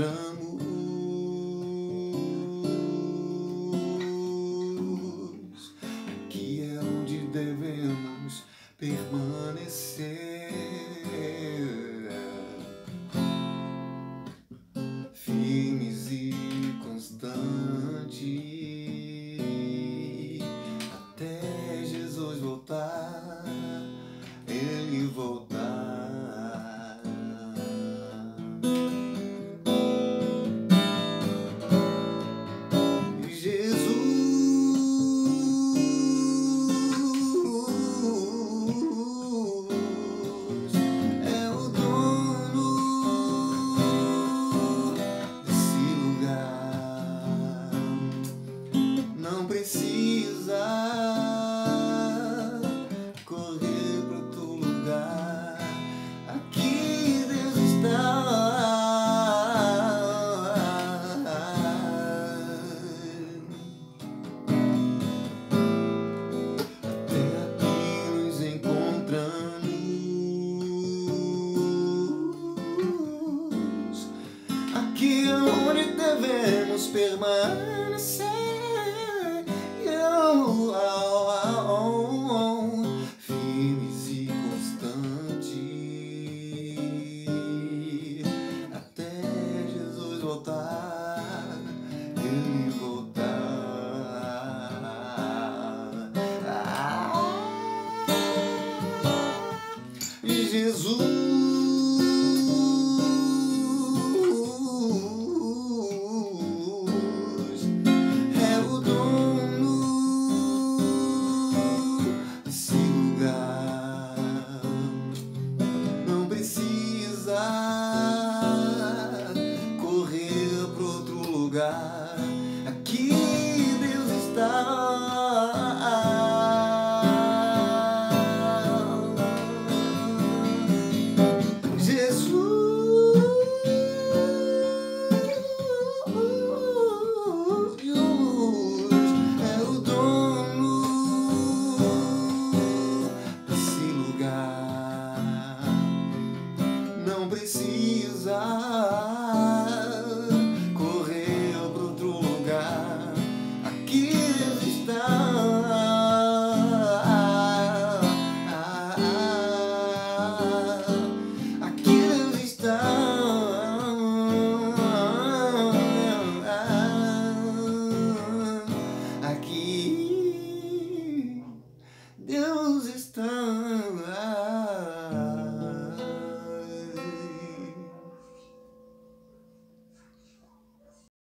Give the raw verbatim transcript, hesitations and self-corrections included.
Aqui é onde devemos permanecer, firmes e constantes, até Jesus voltar, Ele voltar. Não precisa correr para outro lugar. Aqui Deus está. Até aqui nos encontramos. Aqui é onde devemos permanecer, firmes e constantes, até Jesus voltar, Ele voltar. Ah, Jesus correr para outro lugar. Aqui Deus está. Jesus é o dono desse lugar. Não precisa correr para outro lugar. Aqui Deus está. Aqui Deus está. Aqui Deus está.